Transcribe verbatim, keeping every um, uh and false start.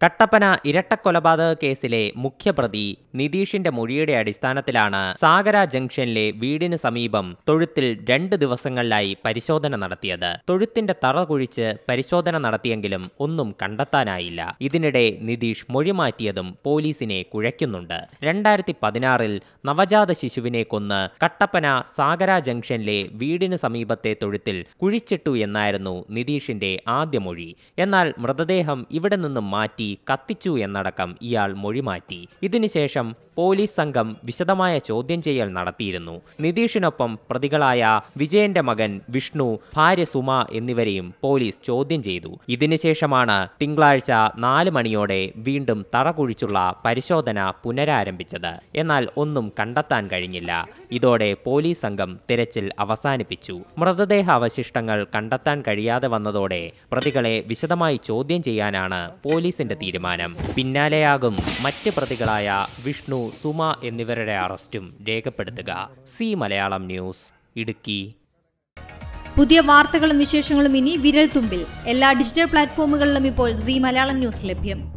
കട്ടപ്പന ഇരട്ടക്കൊലപാതക കേസിലെ മുഖ്യപ്രതി നിതീഷിന്റെ മൊഴിയുടെ അടിസ്ഥാനത്തിലാണ് സാഗര ജംഗ്ഷനിലെ വീടിന് സമീപം തൊഴുത്തിൽ രണ്ട് ദിവസങ്ങളിലായി പരിശോധന നടത്തിയത്. തൊഴുത്തിന്റെ തറ കുഴിച്ച് പരിശോധന നടത്തിയെങ്കിലും ഒന്നും കണ്ടെത്താനായില്ല. ഇതിനിടെ നിതീഷ് മൊഴി മാറ്റിയതും പോലീസിനെ കുഴയ്ക്കുന്നുണ്ട്. രണ്ടായിരത്തി പതിനാറിൽ നവജാത ശിശുവിനെ കൊന്ന് കട്ടപ്പന സാഗര ജംഗ്ഷനിലെ വീടിന് സമീപത്തെ തൊഴുത്തിൽ കുഴിച്ചിട്ടു എന്നായിരുന്നു നിതീഷിന്റെ ആദ്യ മൊഴി. എന്നാൽ മൃതദേഹം ഇവിടെ നിന്നും മാറ്റി കത്തിച്ചു എന്നടക്കം ഇയാൾ മൊഴി മാറ്റി. ഇതിനുശേഷം പോലീസ് സംഘം വിശദമായ ചോദ്യം ചെയ്യൽ നടത്തിയിരുന്നു. നിതീഷിനൊപ്പം പ്രതികളായ വിജയന്റെ മകൻ വിഷ്ണു, ഭാര്യ സുമ എന്നിവരെയും പോലീസ് ചോദ്യം ചെയ്തു. ഇതിനുശേഷമാണ് തിങ്കളാഴ്ച നാല് മണിയോടെ വീണ്ടും തറ കുഴിച്ചുള്ള പരിശോധന പുനരാരംഭിച്ചത്. എന്നാൽ ഒന്നും കണ്ടെത്താൻ കഴിഞ്ഞില്ല. ഇതോടെ പോലീസ് സംഘം തിരച്ചിൽ അവസാനിപ്പിച്ചു. മൃതദേഹ അവശിഷ്ടങ്ങൾ കണ്ടെത്താൻ കഴിയാതെ വന്നതോടെ പ്രതികളെ വിശദമായി ചോദ്യം ചെയ്യാനാണ് പോലീസിന്റെ തീരുമാനം. പിന്നാലെയാകും മറ്റ് പ്രതികളായ വിഷ്ണു, സുമ എന്നിവരുടെ അറസ്റ്റും രേഖപ്പെടുത്തുക. C Malayalam news, Idukki. പുതിയ വാർത്തകളും വിശേഷങ്ങളും ഇനി വിരൽ തുമ്പിൽ. എല്ലാ ഡിജിറ്റൽ പ്ലാറ്റ്ഫോമുകളിലും ഇപ്പോൾ സി മലയാളം ന്യൂസ് ലഭ്യം.